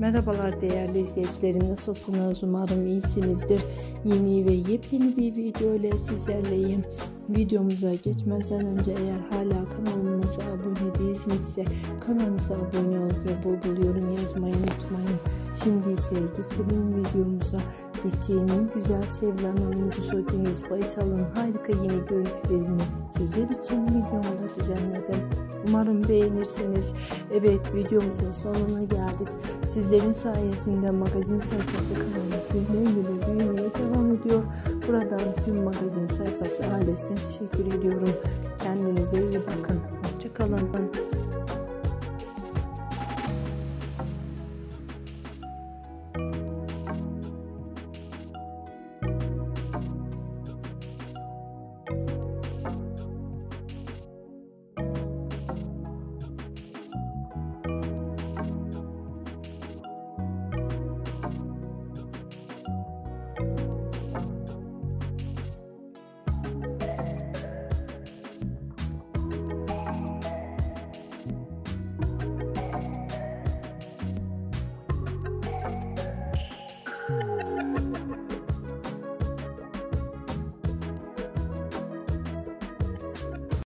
Merhabalar değerli izleyicilerim, nasılsınız? Umarım iyisinizdir. Yeni ve yepyeni bir video ile sizlerleyim. Videomuza geçmeden önce eğer hala kanalımıza abone değilsinizse kanalımıza abone ol ve bol yorum yazmayı unutmayın. Şimdi ise geçelim videomuza. Türkiye'nin güzel sevilen oyuncusu Deniz Baysal'ın harika yeni görüntülerini sizler için videomda düzenledim. Umarım beğenirsiniz. Evet, videomuzun sonuna geldik. Sizlerin sayesinde magazin sayfası kanalı güle büyümeye devam ediyor. Buradan tüm magazin sayfası ailesine teşekkür ediyorum. Kendinize iyi bakın. Hoşça kalın.